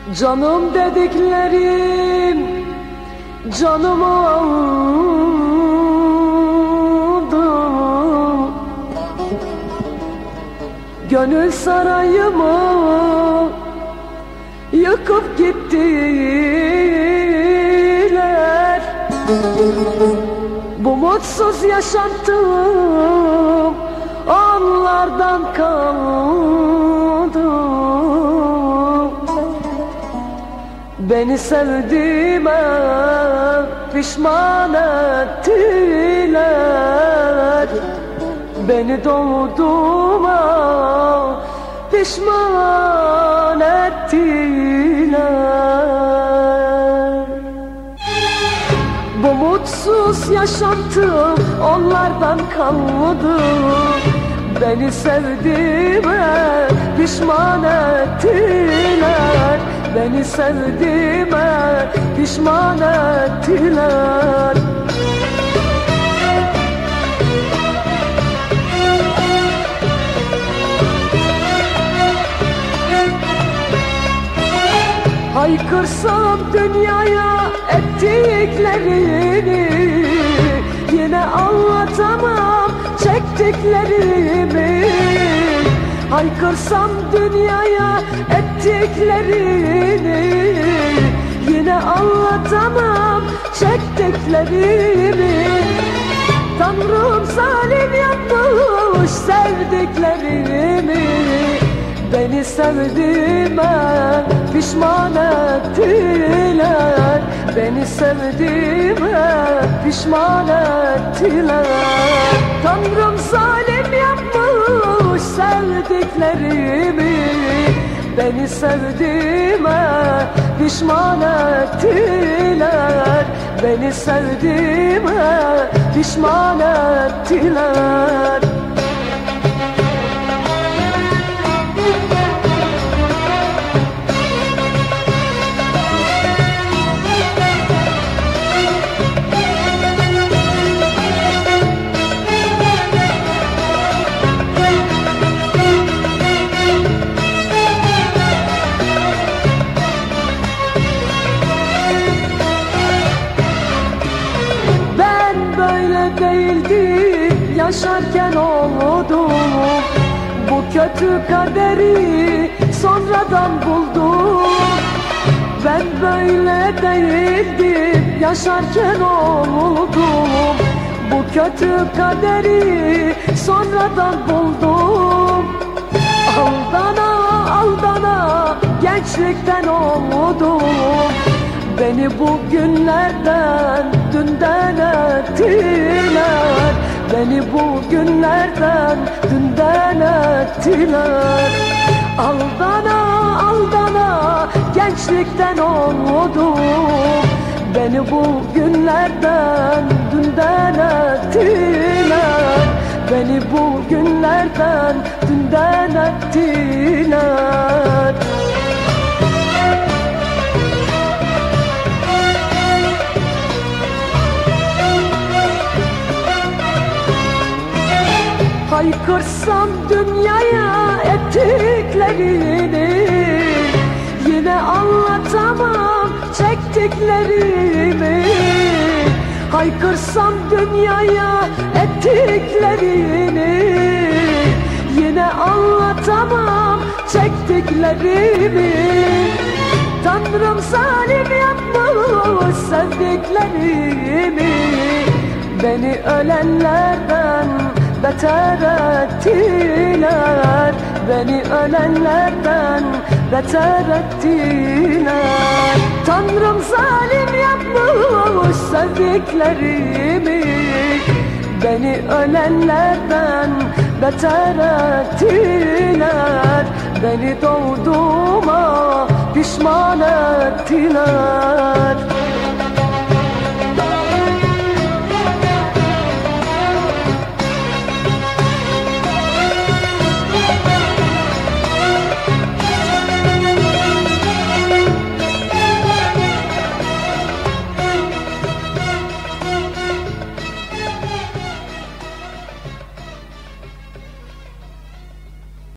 Canım dediklerim canım aldı. Gönül sarayımı yıkıp gittiler. Bu mutsuz yaşantım onlardan kaldı. Beni sevdiğime pişman ettiler. Beni doğduğuma pişman ettiler. Bu mutsuz yaşantım onlardan kaldı. Beni sevdiğime pişman ettiler. Beni sevdiğime pişman ettiler. Haykırsam dünyaya ettiklerini, yine anlatamam çektiklerimi. Haykırsam dünyaya ettiklerini, yine anlatamam çektiklerimi. Tanrım zalim yapmış sevdiklerimi. Beni sevdiğime pişman ettiler. Beni sevdiğime pişman ettiler. Tanrım zalim yapmış sevdiklerimi. Beni sevdiğime pişman ettiler. Beni sevdiğime pişman ettiler. Değildim yaşarken oldum. Bu kötü kaderi sonradan buldum. Ben böyle değildim yaşarken oldum. Bu kötü kaderi sonradan buldum. Aldana aldana gençlikten oldum. Beni bu günlerden dünden ettiler. Beni bu günlerden dünden ettiler. Aldana aldana gençlikten oldum. Beni bu günlerden dünden ettiler. Beni bu günlerden dünden ettiler. Haykırsam dünyaya ettiklerini, yine anlatamam çektiklerimi. Haykırsam dünyaya ettiklerini, yine anlatamam çektiklerimi. Tanrım zalim yapmış sevdiklerimi. Beni ölenlerden beter ettiler. Beni ölenlerden beter ettiler. Tanrım zalim yapmış sevdiklerimi. Beni ölenlerden beter ettiler. Beni doğduğuma pişman ettiler.